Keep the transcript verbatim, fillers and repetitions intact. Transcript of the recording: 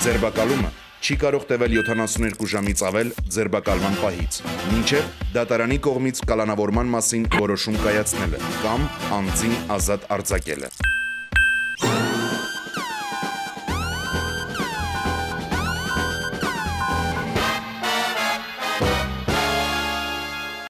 Ձերբակալումը չի կարող տևել յոթանասունյոթ ժամից ավել ձերբակալման պահից, մինչև դատարանի կողմից կալանավորման մասին որոշում կայացնելը կամ անձին ազատ արձակելը։